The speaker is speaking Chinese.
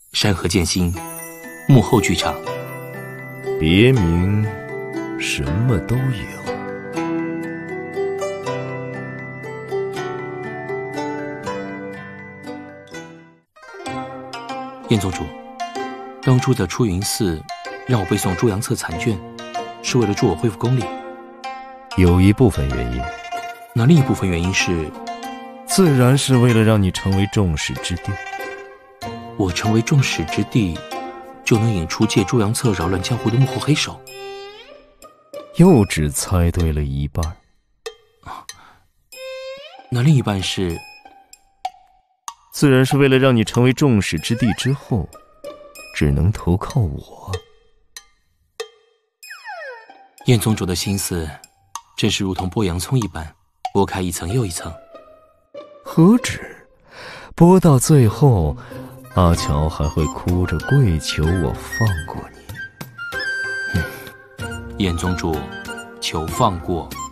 山河剑心幕后剧场， 别名什么都有。 燕宗主，当初在出云寺让我背诵诸阳册残卷，是为了助我恢复功力。 有一部分原因， 那另一部分原因是， 自然是为了让你成为众矢之的。 我成为众矢之的，就能引出借诸阳册扰乱江湖的幕后黑手。 又只猜对了一半。 那另一半是， 自然是为了让你成为众矢之的之后，只能投靠我。 燕宗主的心思，真是如同剥洋葱一般，剥开一层又一层。 何止，剥到最后，阿乔还会哭着跪求我放过你。 燕宗主，求放过。